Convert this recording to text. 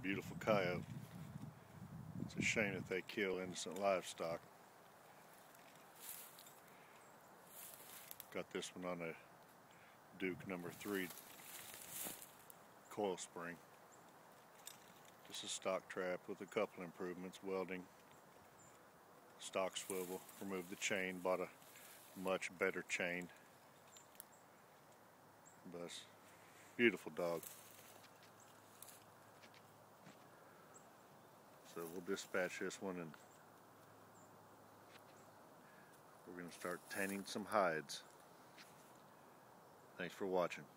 beautiful coyote. It's a shame that they kill innocent livestock. Got this one on a Duke number 3 coil spring. Just a stock trap with a couple improvements: welding, stock swivel, removed the chain, bought a much better chain. But beautiful dog. So we'll dispatch this one and we're going to start tanning some hides. Thanks for watching.